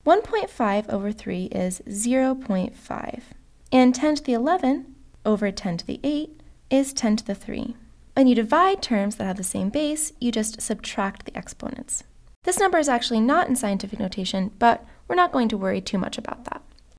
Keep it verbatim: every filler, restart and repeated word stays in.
one point five over three is zero point five. And ten to the eleven over ten to the eight is ten to the three. When you divide terms that have the same base, you just subtract the exponents. This number is actually not in scientific notation, but we're not going to worry too much about that.